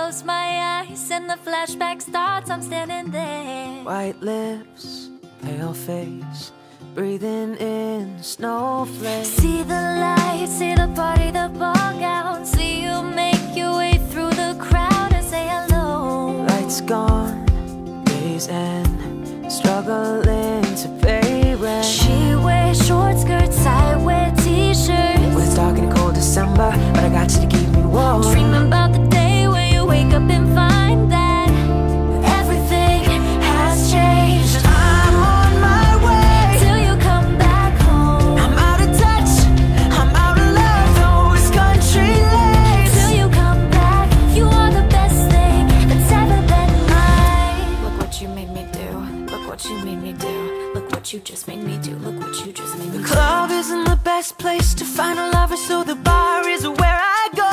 close my eyes and the flashback starts, I'm standing there. White lips, pale face, breathing in snowflakes. See the lights, see the party, the ball gown. See you make your way through the crowd and say hello. Lights gone, days end, struggling to pay rent. She wears short skirts, I wear t-shirts. Well, it's dark and cold December, but I got you to keep me warm. Dreaming about the day when you wake up and find that everything has changed. I'm on my way Till you come back home. I'm out of touch, I'm out of love, those country lanes. Till you come back, you are the best thing that's ever been mine. Look what you made me do, look what you made me do. Look what you just made me do, look what you just made me do. The club isn't the best place to find a lover, so the bar is where I go.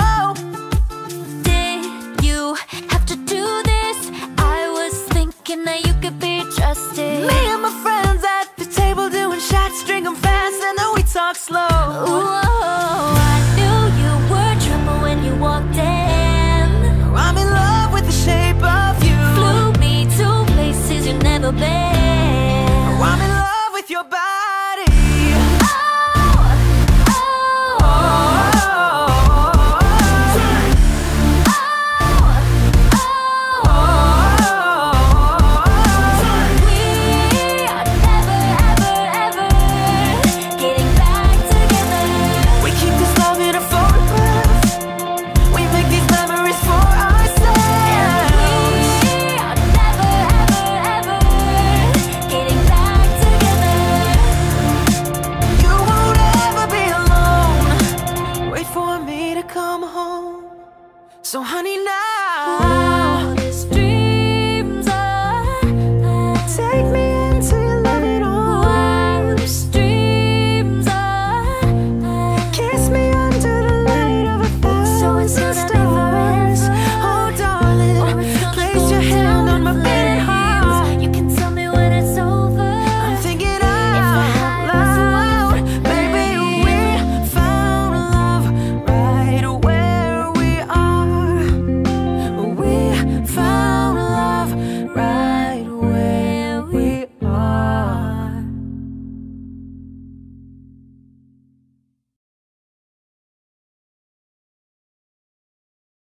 Did you have to do this? I was thinking that you could be trusted. Me and my friends at the table doing shots, drink 'em fast, and then we talk slow. Ooh, I knew you were trouble when you walked in. I'm in love with the shape of you. Flew me to places you've never been. I'm in love with your body.